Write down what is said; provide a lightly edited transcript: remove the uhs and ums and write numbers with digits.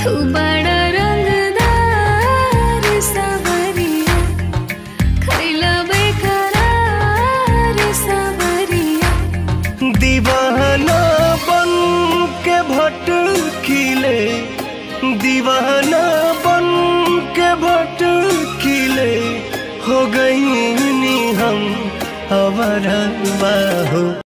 तू बड़ा रंगदार सावरिया, खैला बेकरार सावरिया। दीवाना बन के भटकिले, दीवाना बन के भटकिले, हो गई हम अवरवा हो।